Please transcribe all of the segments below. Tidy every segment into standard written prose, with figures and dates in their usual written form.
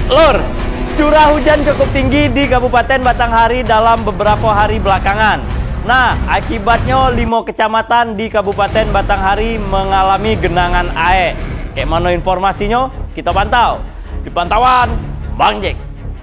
Lur, curah hujan cukup tinggi di Kabupaten Batanghari dalam beberapa hari belakangan. Nah, akibatnya 5 kecamatan di Kabupaten Batanghari mengalami genangan air. Kayak mana informasinya? Kita pantau di pantauan Bang Jack.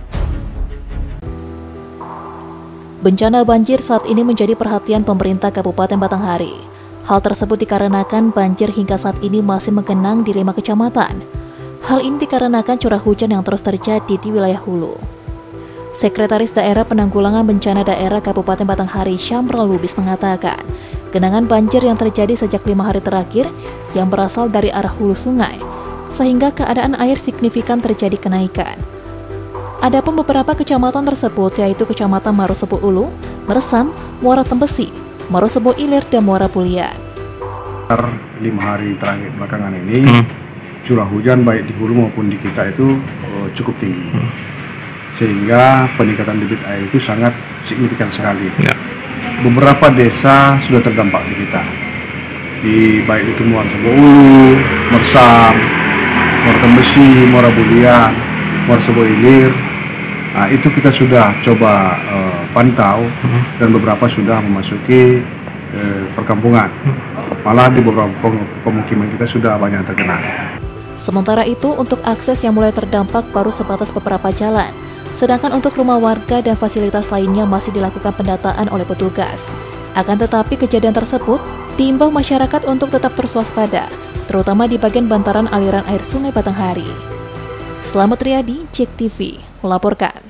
Bencana banjir saat ini menjadi perhatian pemerintah Kabupaten Batanghari. Hal tersebut dikarenakan banjir hingga saat ini masih menggenang di 5 kecamatan. Hal ini dikarenakan curah hujan yang terus terjadi di wilayah hulu. Sekretaris Daerah Penanggulangan Bencana Daerah Kabupaten Batanghari, Syamral Lubis, mengatakan, genangan banjir yang terjadi sejak 5 hari terakhir yang berasal dari arah hulu sungai, sehingga keadaan air signifikan terjadi kenaikan. Adapun beberapa kecamatan tersebut yaitu Kecamatan Marosebo Ulu, Mersam, Muara Tembesi, Marosebo Ilir, dan Muara Bulian. 5 hari terakhir belakangan ini, curah hujan baik di hulu maupun di kita itu cukup tinggi, sehingga peningkatan debit air itu sangat signifikan sekali. Beberapa desa sudah terdampak di kita, baik itu Marosebo Ulu, Mersam, Muara Tembesi, Muara Bulian, Marosebo Ilir. Nah, itu kita sudah coba pantau dan beberapa sudah memasuki perkampungan. Malah di beberapa pemukiman kita sudah banyak terkena. Sementara itu, untuk akses yang mulai terdampak baru sebatas beberapa jalan. Sedangkan untuk rumah warga dan fasilitas lainnya masih dilakukan pendataan oleh petugas. Akan tetapi kejadian tersebut diimbau masyarakat untuk tetap terus waspada, terutama di bagian bantaran aliran air Sungai Batanghari. Selamat Riyadi, Jack TV melaporkan.